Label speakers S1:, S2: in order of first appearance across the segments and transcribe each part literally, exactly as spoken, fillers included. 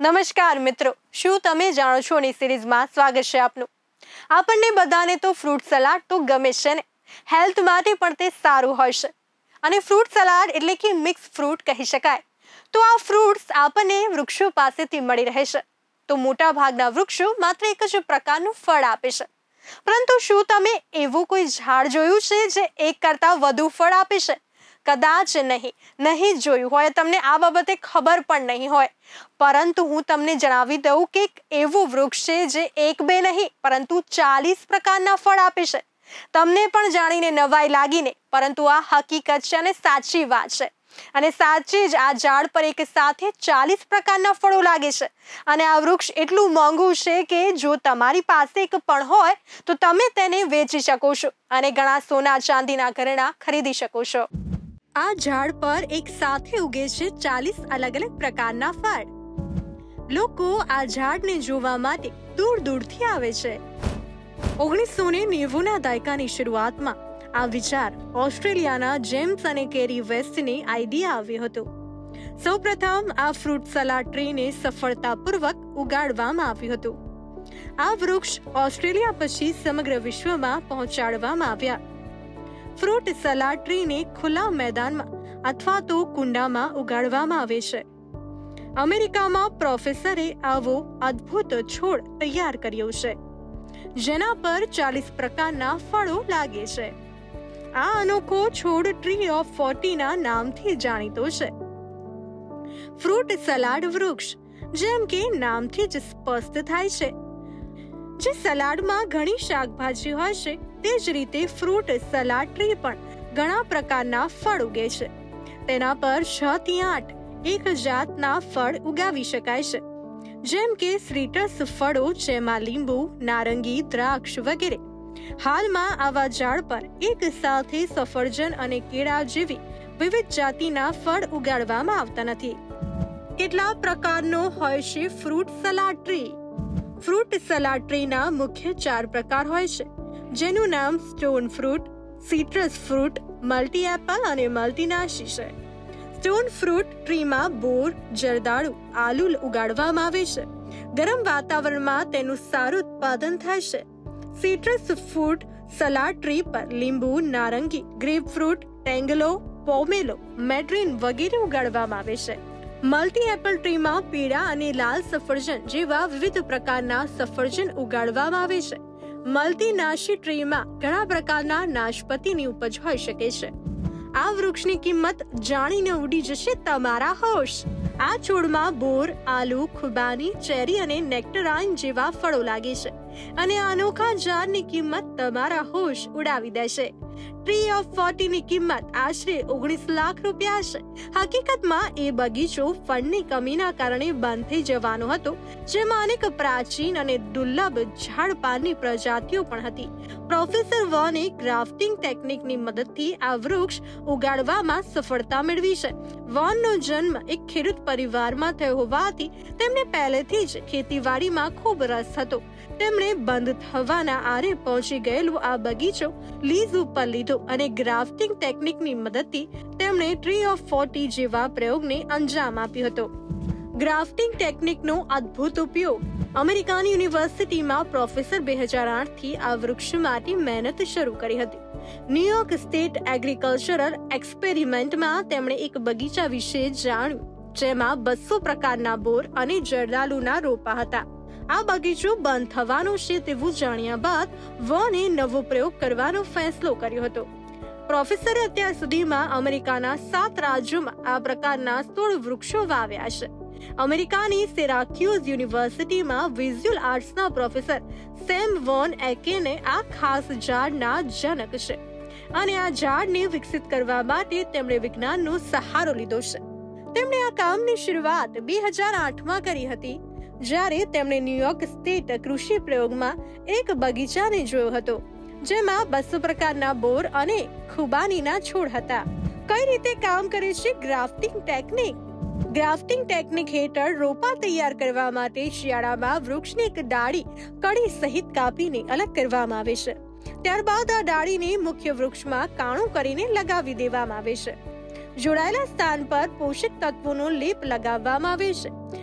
S1: નમસ્કાર મિત્રો, શું તમે જાણો છો ની સિરીઝમાં સ્વાગત છે આપનું। આપણને બધાને તો ફ્રૂટ સલાડ તો ગમે છે ને, હેલ્થ માટે પણ તે સારું હોય છે અને ફ્રૂટ સલાડ એટલે કે મિક્સ ફ્રૂટ કહી શકાય। તો આ ફ્રૂટ્સ આપણને વૃક્ષો પાસેથી મળી રહે છે। તો મોટા ભાગના વૃક્ષો માત્ર એક જ પ્રકારનું ફળ આપે છે, પરંતુ શું તમે એવું કોઈ ઝાડ જોયું છે જે એક કરતાં વધુ ફળ આપે છે? કદાચ નહીં નહીં જોયું હોય, તમને આ બાબતે ખબર પણ નહીં હોય, પરંતુ હું તમને જણાવી દઉં કે એક એવું વૃક્ષ છે જે એક બે નહીં પરંતુ ચાલીસ પ્રકારના ફળ આપે છે। તમને પણ જાણીને નવાઈ લાગીને, પરંતુ આ હકીકત છે અને સાચી વાત છે। અને સાચે જ આ ઝાડ પર એક સાથે ચાલીસ પ્રકારના ફળો લાગે છે અને આ વૃક્ષ એટલું મોંઘું છે કે જો તમારી પાસે એક પણ હોય તો તમે તેને વેચી શકો છો અને ઘણા સોના ચાંદીના ઘરેણાં ખરીદી શકો છો। આ ઝાડ પર એક સાથે ઉગે છે ચાલીસ અલગ અલગ પ્રકારના ફળ। લોકો આ ઝાડને જોવા માટે દૂર દૂરથી આવે છે। ઓગણીસો ને નેવું ના દાયકાની શરૂઆતમાં આ વિચાર ઓસ્ટ્રેલિયાના જેમ્સ અને કેરી વેસ્ટને આઈડિયા આવ્યો હતો। સૌપ્રથમ આ ફ્રૂટ સલાડ ટ્રીને સફળતાપૂર્વક ઉગાડવામાં આવ્યું હતું। આ વૃક્ષ ઓસ્ટ્રેલિયા પછી સમગ્ર વિશ્વમાં પહોંચાડવામાં આવ્યા। ફ્રૂટ સલાડ ટ્રીને ખુલ્લા મેદાનમાં અથવા તો કુંડામાં ઉગાડવામાં આવે છે। અમેરિકામાં પ્રોફેસરે આવો અદ્ભુત છોડ તૈયાર કર્યો છે જેના પર ચાલીસ પ્રકારના ફળો લાગે છે। આ અનોખો છોડ ટ્રી ઓફ ફોર્ટી ના નામથી જાણીતો છે। ફ્રૂટ સલાડ વૃક્ષ, જેમ કે નામથી જ સ્પષ્ટ થાય છે, જે સલાડમાં ઘણી શાકભાજી હોય છે, તે જ રીતે ફ્રૂટ સલાડ ટ્રી પણ ઘણા પ્રકારના ફળ ઉગે છે। તેના પર છ થી આઠ એક જાતના ફળ ઉગાવી શકાય છે, જેમ કે સિટ્રસ ફળો જેમાં લીંબુ, નારંગી, દ્રાક્ષ વગેરે। હાલમાં આવા ઝાડ પર એક સાથે સફરજન અને કેળા જેવી વિવિધ જાતિના ફળ ઉગાડવામાં આવતા નથી। કેટલા પ્રકારનો હોય છે fruit salad tree? Fruit salad ટ્રીના મુખ્ય ચાર પ્રકાર હોય છે, જેનું નામ stone fruit, citrus fruit, multi apple અને મલ્ટીનાશી છે। સ્ટોન ફ્રૂટ ટ્રીમાં બોર, જરદાળુ, આલુ ઉગાડવામાં આવે છે। ગરમ વાતાવરણમાં તેનું સારું ઉત્પાદન થાય છે। સિટ્રસ ફ્રૂટ સલાડ ટ્રી પર લીંબુ, નારંગી, ગ્રેપફ્રૂટ, ટેંગલો, પોમેલો, મેડ્રીન વગેરે ઉગાડવામાં આવે છે। મલ્ટી એપલ ટ્રીમાં પીળા અને લાલ સફરજન જેવા વિવિધ પ્રકારના સફરજન ઉગાડવામાં આવે છે। મલ્ટીનાશી ટ્રીમાં ઘણા પ્રકારના નાશપતીની ઉપજ હોઈ શકે છે। આ વૃક્ષની કિંમત જાણીને ઉડી જશે તમારા હોશ। આ છોડમાં બોર, આલુ, ખુબાની, ચેરી અને નેક્ટરાઇન જેવા ફળો લાગે છે અને આ અનોખા ઝાડની કિંમત તમારા હોશ ઉડાવી દેશે। ટ્રી ઓફ ફોર્ટી ની કિંમત આશરે ઓગણીસ લાખ રૂપિયા છે। હકીકતમાં એ બગીચો ફંડની કમીના કારણે બંધ થઈ જવાનો હતો, જેમાં અનેક પ્રાચીન અને દુર્લભ ઝાડ પાનની પ્રજાતિઓ પણ હતી। પ્રોફેસર વોને ગ્રાફ્ટિંગ ટેકનિકની મદદથી આ વૃક્ષ ઉગાડવામાં સફળતા મેળવી છે। વોનનો જન્મ એક ખેડૂત પરિવારમાં થયો હોવાથી તેમને પહેલેથી જ ખેતીવાડીમાં ખૂબ રસ હતો। તેમણે બંધ થવાના આરે પહોંચી ગયેલો આ બગીચો લીઝ ઉપર લીધો અને ગ્રાફ્ટિંગ ટેકનિકની મદદથી તેમણે ટ્રી ઓફ ફોર્ટી જેવા પ્રયોગને અંજામ આપ્યો હતો। ગ્રાફ્ટિંગ ટેકનિકનો અદ્ભુત ઉપયોગ અમેરિકાની યુનિવર્સિટીમાં પ્રોફેસર બે હજાર આઠ થી આ વૃક્ષ માટે મહેનત શરૂ કરી હતી। ન્યુયોર્ક સ્ટેટ એગ્રીકલ્ચરલ એક્સપેરિમેન્ટમાં તેમણે એક બગીચા વિશે જાણ્યું, જેમાં બસો પ્રકારના બોર અને જરદાલુના રોપા હતા। આ બગીચો બંધ થવાનો છે તેવું જાણ્યા બાદ વોને નવો પ્રયોગ કરવાનો ફેસલો કર્યો હતો। પ્રોફેસરે અત્યાર સુધીમાં અમેરિકાના સાત રાજ્યોમાં આ પ્રકારના સોળ વૃક્ષો વાવ્યા છે। અમેરિકાની સિરાક્યુઝ યુનિવર્સિટીમાં વિઝ્યુઅલ આર્ટ્સના પ્રોફેસર સેમ વોન એકેને આ ખાસ ઝાડના જનક છે અને આ ઝાડને વિકસિત કરવા માટે તેમણે વિજ્ઞાનનો સહારો લીધો છે। તેમણે આ કામની શરૂઆત બે હજાર આઠમાં કરી હતી, જ્યારે તેમણે ન્યુયોર્ક સ્ટેટ કૃષિ પ્રયોગમાં એક બગીચાને જોયો હતો, જેમાં બસો પ્રકારના બોર અને ખુબાનીના છોડ હતા। કઈ રીતે કામ કરે છે ગ્રાફ્ટિંગ ટેકનિક? ગ્રાફ્ટિંગ ટેકનિક હેઠળ રોપા તૈયાર કરવા માટે શિયાળામાં વૃક્ષની એક ડાળી કડી સહિત કાપીને અલગ કરવામાં આવે છે। ત્યારબાદ આ ડાળીને મુખ્ય વૃક્ષમાં કાણું કરીને લગાવી દેવામાં આવે છે। જોડાયેલા સ્થાન પર પોષક તત્વોનો લેપ લગાવવામાં આવે છે।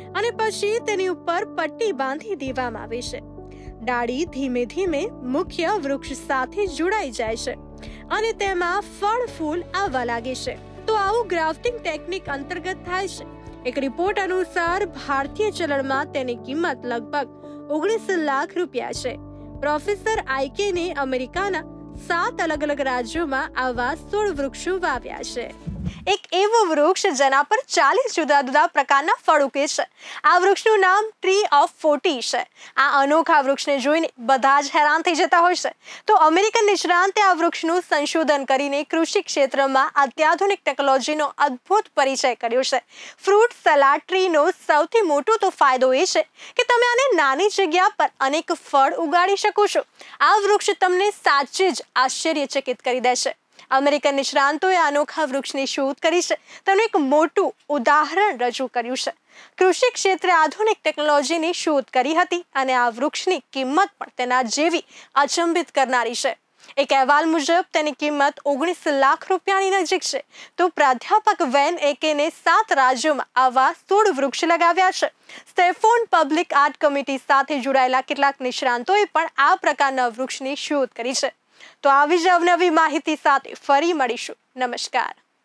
S1: અને પછી તેની ઉપર પટ્ટી બાંધી દેવામાં આવે છે. ડાળી ધીમે ધીમે મુખ્ય વૃક્ષ સાથે જોડાઈ જાય છે અને તેમાં ફળ ફૂલ આવવા લાગે છે. તો આવું ગ્રાફ્ટિંગ ટેકનિક અંતર્ગત થાય છે. એક રિપોર્ટ અનુસાર ભારતીય ચલણમાં તેની કિંમત લગભગ ઓગણીસ લાખ રૂપિયા છે. પ્રોફેસર આઈકેને અમેરિકાના સાત અલગ અલગ રાજ્યોમાં આવા સોળ વૃક્ષો વાવ્યા છે. એક એવું વૃક્ષ જેના પર ચાલીસ જુદા જુદા પ્રકારના ફળ ઉગે છે. આ વૃક્ષનું નામ ટ્રી ઓફ ફોર્ટી છે. આ અનોખા વૃક્ષને જોઈને બધા જ હેરાન થઈ જતા હોય છે. તો અમેરિકન નિષ્ણાંતે આ વૃક્ષનું સંશોધન કરીને કૃષિ ક્ષેત્રમાં અત્યાધુનિક ટેકનોલોજીનો અદ્ભુત પરિચય કર્યો છે. ફ્રૂટ સલાડ ટ્રીનો સૌથી મોટો તો ફાયદો એ છે કે તમે આને નાની જગ્યા પર અનેક ફળ ઉગાડી શકો છો. આ વૃક્ષ તમને સાચે જ આશ્ચર્યચકિત કરી દેશે. અમેરિકન નિષ્ણાંતોએ અનોખા વૃક્ષની શોધ કરી છે તેનું એક મોટું ઉદાહરણ રજૂ કર્યું છે. કૃષિ ક્ષેત્રે આધુનિક ટેકનોલોજીની શોધ કરી હતી અને આ વૃક્ષની કિંમત પણ તેના જેવી અચંબિત કરનારી છે. એક અહેવાલ મુજબ તેની કિંમત ઓગણીસ લાખ રૂપિયાની નજીક છે. તો પ્રાધ્યાપક વેન એકેને સાત રાજ્યોમાં આવા સોળ વૃક્ષ લગાવ્યા છે. સ્ટેફોન પબ્લિક આર્ટ કમિટી સાથે જોડાયેલા કેટલાક નિષ્ણાંતોએ પણ આ પ્રકારના વૃક્ષની શોધ કરી છે. તો આવી જ અવનવી માહિતી સાથે ફરી મળીશું. નમસ્કાર.